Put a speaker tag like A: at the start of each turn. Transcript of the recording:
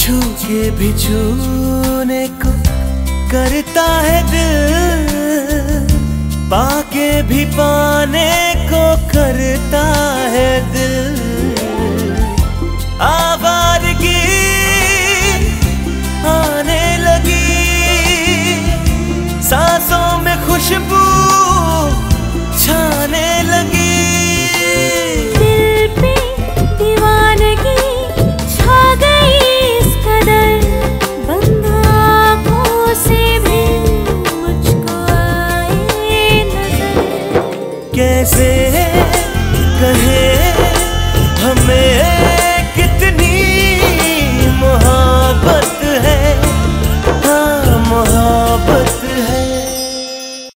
A: छू के भी छूने को करता है दिल, पाके भी पाने को करता है दिल।